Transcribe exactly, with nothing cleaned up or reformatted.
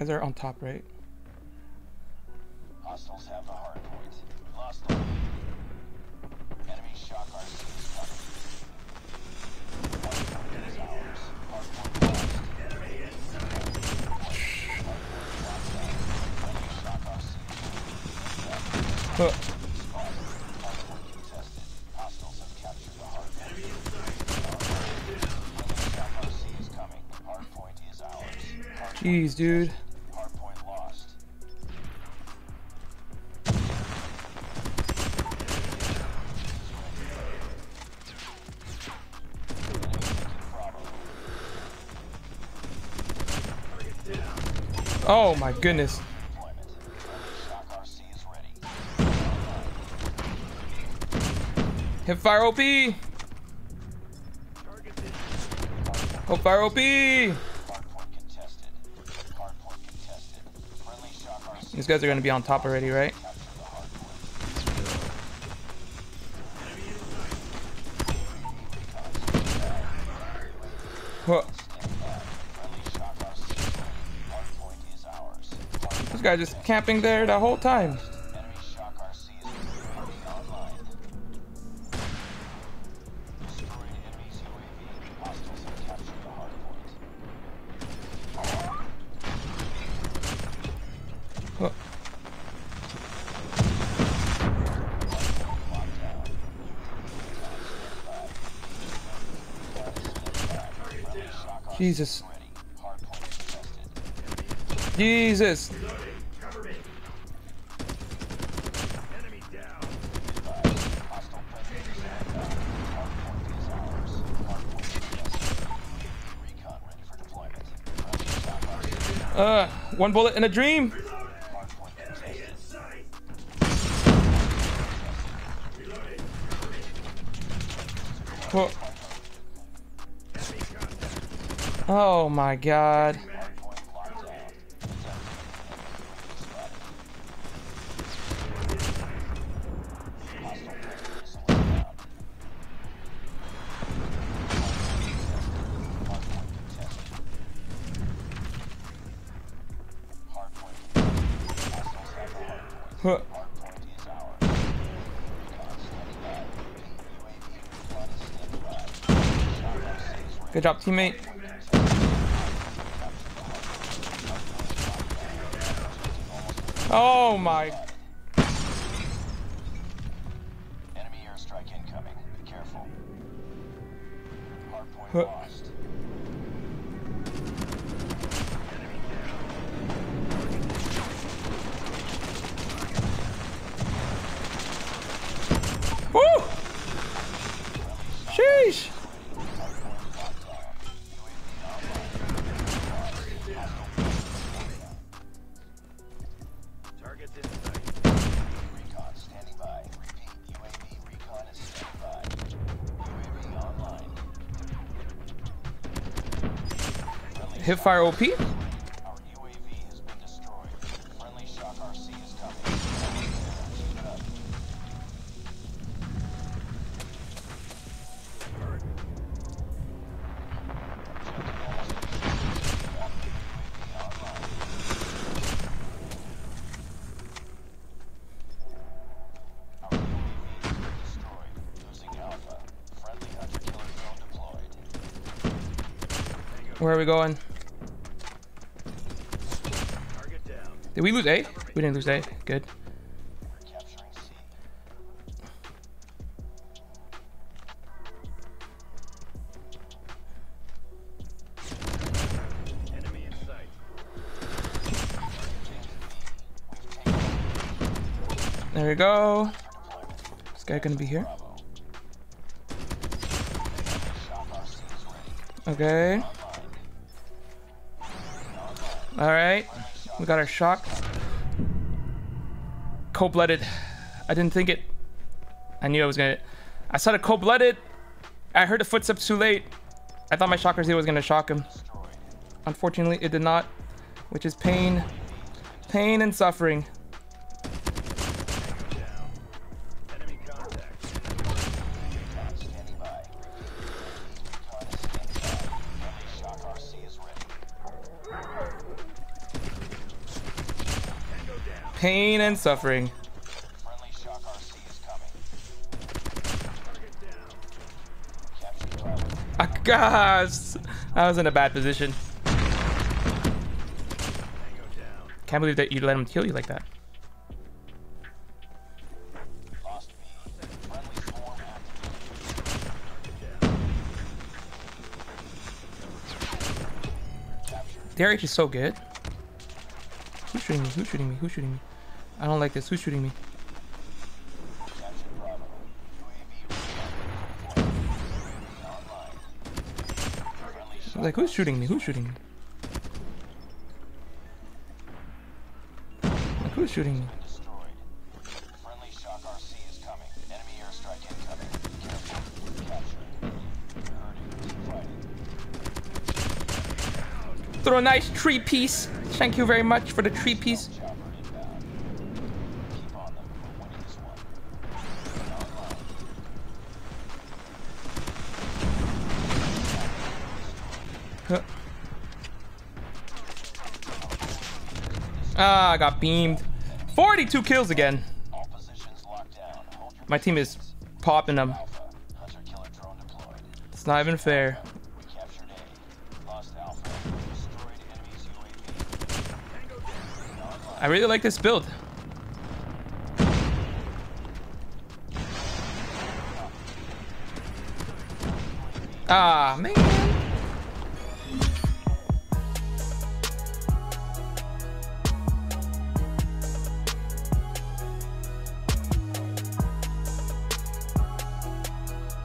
guys are on top, right? Hostiles have the hard point. Lost them. Enemy shock R C is coming. Hard point is ours. Hard point lost. Enemy inside. Hard point locked down. Enemy shock R C is coming. Huh. Hard point contested. Hostiles have captured the hard point. Enemy shock R C is coming. Hard point is ours. Hard Jeez, dude. hard point lost. Oh my goodness. Deployment. Shock R C is ready. Hipfire O P! Hipfire O P! Hardpoint contested. Hardpoint contested. Friendly shock R C. These guys are gonna be on top already, right? Capture the hardpoint. Huh. Stand by. Friendly shock R C is ready. Hardpoint is ours. Hardpoint This guy just camping there the whole time. enemy shock R C is already online. Destroyed enemy's U A V. Hostiles have captured the hardpoint. Huh. Locked down. Jesus. Ready. Hardpoint contested. Jesus. Enemy down. Hostile presence is down. Hardpoint is ours. Hardpoint contested. Recon ready for deployment. Friendly shock R C. Uh, one bullet in a dream. Hardpoint contested. Huh. Oh my god. Hardpoint locked down. Hostile presence is down. Hardpoint contested. Hardpoint contested. Hostiles have the hardpoint. Huh. Hardpoint is ours. Recon standing by. U A V recon is standing by. Shock R C is ready. Good job, teammate. Oh my. Enemy airstrike incoming. Be careful. Hardpoint Huh. lost. Woo! Sheesh. Hardpoint locked down. U A V online. Targets in sight. Recon standing by. Repeat. U A V recon is standing by. U A V online. Friendly Hipfire O P? Our U A V has been destroyed. Friendly shock R C is coming. Keep it up. Our U A V has been destroyed. Losing Alpha. Friendly hunter-killer drone deployed. Where are we going? Target down. Did we lose A? We didn't lose A. Good. We're capturing C. Enemy in sight. There we go. For deployment. This guy gonna be here. Bravo. Shock R C is ready. Okay. Online. All right. We got our shock. Cold-blooded. I didn't think it. I knew I was gonna. I saw the cold-blooded. I heard the footsteps too late. I thought my shocker Z was gonna shock him. Destroyed. Unfortunately, it did not, which is pain, pain and suffering. Down. Enemy contact. Recon standing by. Recon is standing by. Friendly shock R C is ready. pain and suffering. Friendly Shock R C is coming. Capture Bravo. Ah, gosh, I was in a bad position. Can't believe that you let him kill you like that. Lost B. Friendly swarm activated. Captured. Derek is so good. Who's shooting me? Who's shooting me? Who's shooting me? I don't like this. Who's shooting me? Captured Bravo. U A V online. Friendly Shock Like, who's shooting me? Who's shooting me? Like, who's shooting me? destroyed. Friendly Shock R C is coming. Enemy airstrike incoming. Careful. Captured. You're hurting. Keep fighting. Throw a nice tree piece. Thank you very much for the tree piece. Chopper inbound. Keep on them. We're winning this one. Online. Huh. Ah, I got beamed. forty-two kills again. All positions locked down. Hold your My team is popping them. Alpha. Hunter killer drone deployed. It's not even fair. We captured A. Lost Alpha. Destroyed enemy's U A V. I really like this build. Ah, man.